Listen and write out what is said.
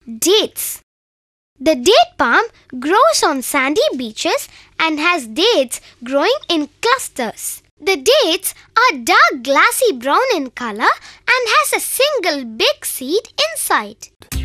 Dates. The date palm grows on sandy beaches and has dates growing in clusters. The dates are dark glassy brown in color and has a single big seed inside.